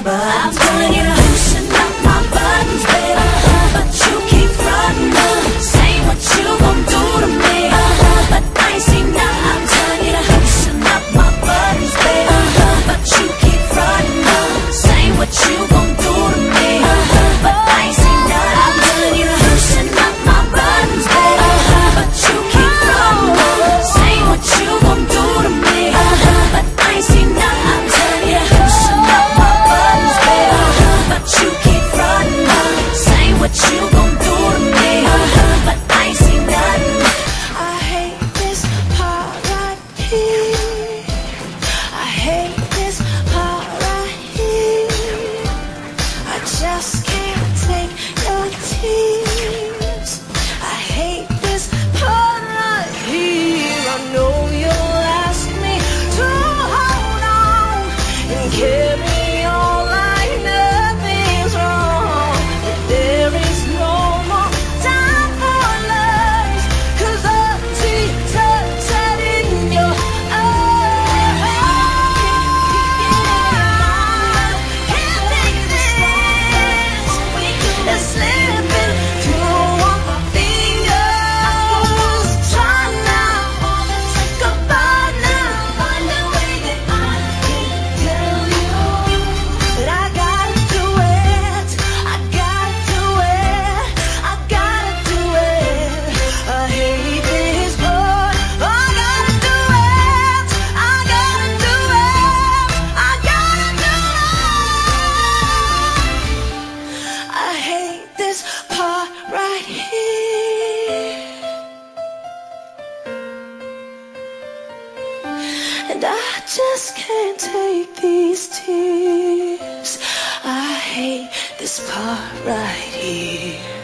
buttons. I'm telling you to loosen up my buttons, baby, but you keep frontin', saying what you gon' do to me, but I ain't seen nothing. I'm telling you to loosen up my buttons, baby, but you keep frontin', saying what you gon' do to me, but I ain't seen nothing. I'm telling you to loosen up my buttons, baby, but you keep frontin', saying what you gon' do to me, but I ain't seen nothing. I'm telling you to loosen up my buttons, baby, but you keep frontin', saying what you gon' do to me, but I ain't seen nothing. I hate this part right here. I hate this part right here. I just can't take your tears. I hate this part right here. I know you'll ask me to hold on and carry on like nothing's wrong, but there is no more time for lies, 'cause I see sunset in your eyes. Can't take this. It's slipping through all my fingers. Try now, goodbye now. Find a way that I can tell you that I gotta do it. I gotta do it. I gotta do it. I hate this part. I gotta do it. I gotta do it. I gotta do it. I hate this part right here, and I just can't take these tears. I hate this part right here.